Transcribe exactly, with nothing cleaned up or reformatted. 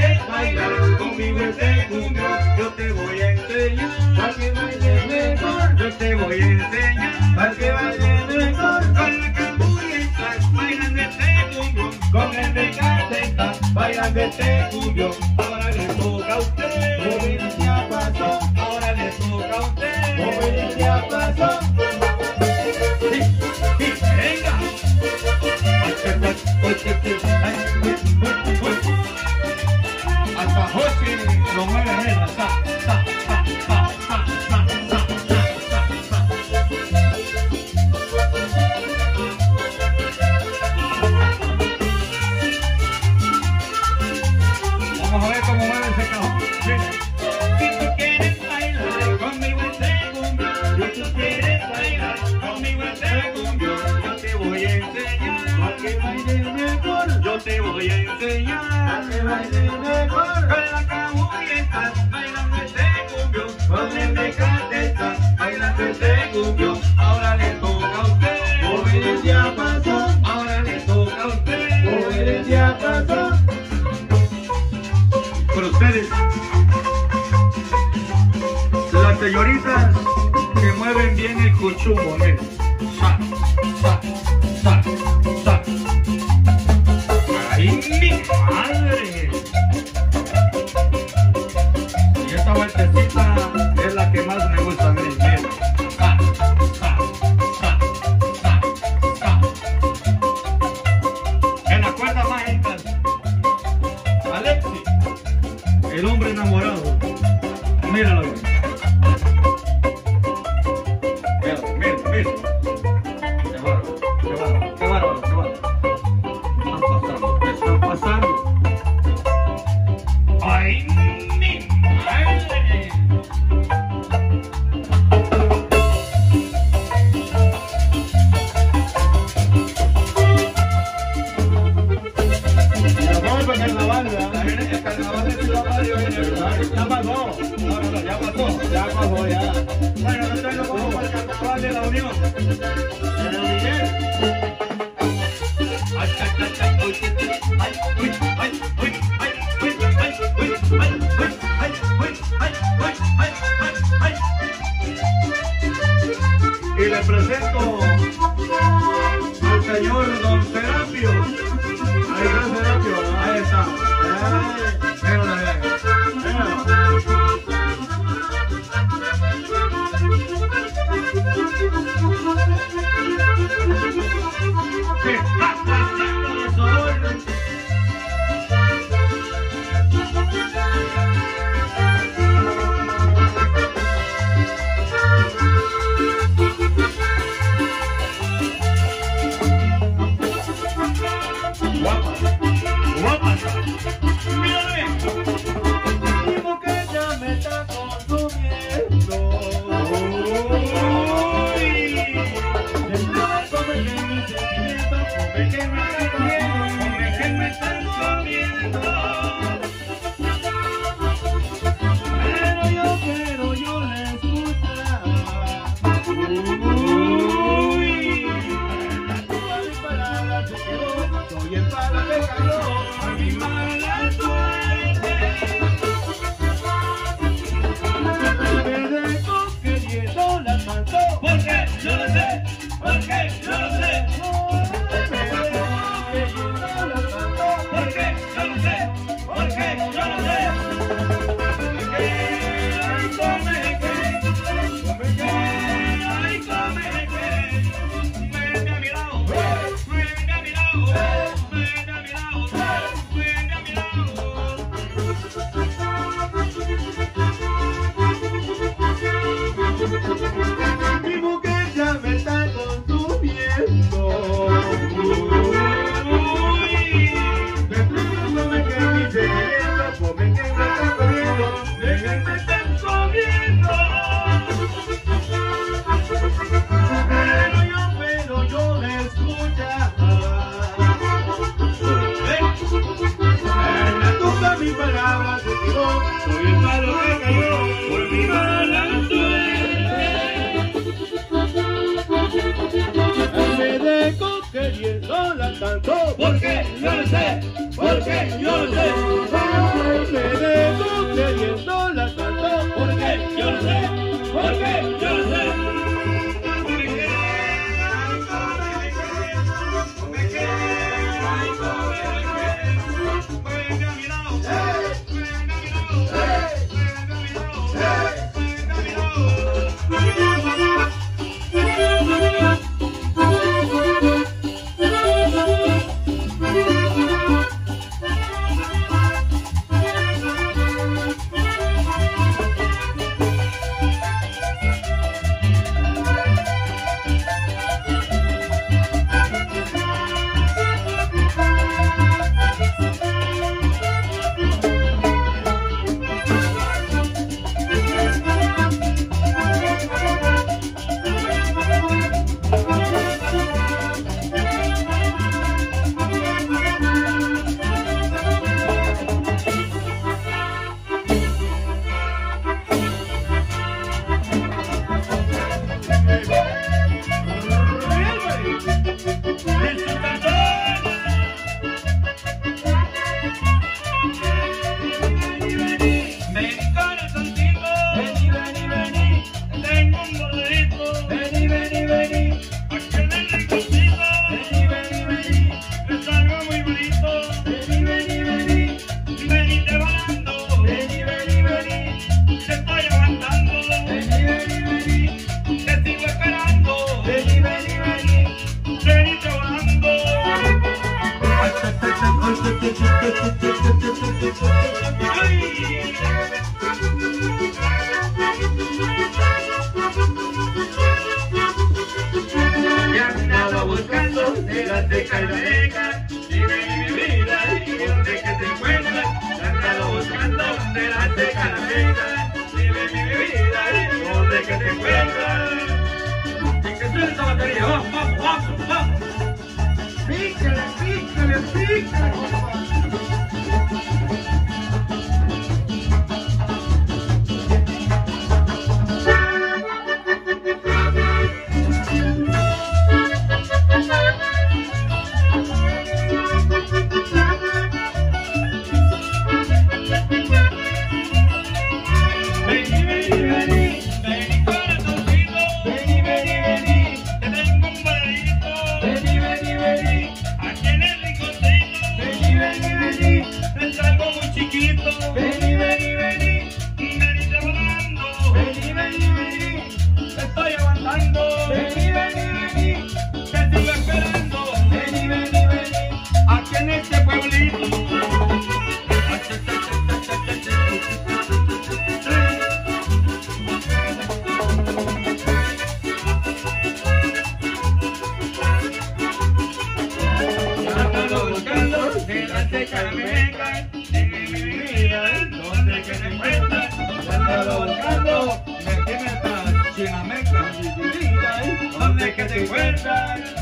quieres bailar conmigo este cumbión, yo te voy a enseñar a que bailes mejor. Yo te voy a enseñar a que bailes mejor. Con la camurieta bailando este cumbión, con el decateta bailando este cumbión. Ahora le toca a usted, mover ya pasó. Ahora le toca a usted, mover ya pasó. Sí, sí, venga. Hasta José lo mueve a él, sa, sa, sa, sa, sa, sa, sa, sa, vamos a ver cómo mueve ese cajón. Si tú quieres bailar conmigo este cumbión, si tú quieres bailar conmigo este cumbión, yo te voy a enseñar a que bailes mejor. Yo te voy a enseñar a que bailes mejor. Con la camurieta bailando este cumbión, con el decateta bailando este cumbión. Ahora le toca a usted, mover ya pasó. Ahora le toca a usted, mover ya pasó. Para ustedes, las señoritas que mueven bien el cuchumbo, miren. Sa, sa, sa, sa. ¡Ay, mi madre! Y esta vueltecita es la que más me gusta a mí. Miren. Sa, sa, sa, sa, sa. En la cuerda mágica, Alexi, el hombre enamorado. Míralo bien. Míralo, míralo, míralo. Qué bárbaro, qué bárbaro, qué bárbaro, qué bárbaro. Están pasando, están pasando. ¡Ay, mi madre! Vamos para carnaval, ¿verdad? El carnaval de Ciudad Mario viene, ¿verdad? Ya pasó. No, no, no, ya pasó. Ya pasó, ya. Bueno, entonces nos vamos para el carnaval de la Unión. En el Miguel. Ay, ay, ay, ay, uy, ay, uy, ay, uy, ay, uy, ay, uy, ay, uy, ay, uy, ay, uy, ay, ay, ay. Y le presento al señor Don Serapio. Ahí está Serapio, ahí está. Míralo, míralo. ¿Qué está pasando los sobornos? Guapa, guapa. Mírame. Mi boca ya me está consumiendo. Uy. Come que mis sentimientos, come que me están comiendo, come que me están comiendo. Pero yo, pero yo le escuchaba. Uy. Todas mis palabras se quedó, soy el palo que cayó a mi mala suerte. Me dejó queriendo la mató, porque yo lo sé. Porque yo lo sé, porque yo lo sé, porque yo lo sé. Ay, come que, come que, ay, come que. Mueve a mi lado, mueve a mi lado, mueve a mi lado, mueve a mi lado. Mi mujer ya me está consumiendo. Uy, me come que mi sentimiento, come que me están comiendo, me que me están comiendo. Pero yo, pero yo le escuchaba. En la tumba mi palabra se tiró, soy el palo que cayó por mi mala suerte. Me dejó queriendo la tanto, porque yo lo sé, porque yo lo sé. Azteca y la Meca. Dime mi vida, ¿y dónde que te encuentras? Te he andado buscando de la Azteca y la Meca. Dime mi vida, ¿y dónde que te encuentras? Y que suene esa batería, vamos, vamos, vamos, vamos. Pícale, pícale, pícale, compadre. Vení, vení, vení, venite volando. Vení, vení, vení, Te estoy aguantando. vení, vení, vení, Te sigo esperando. vení, vení, vení. Aquí en este pueblito. Yo ando buscando de la Azteca y la Meca. ¿Dónde que te encuentras? Te he andado buscando, me tienes esta chinameca, ¿Dónde que te encuentras?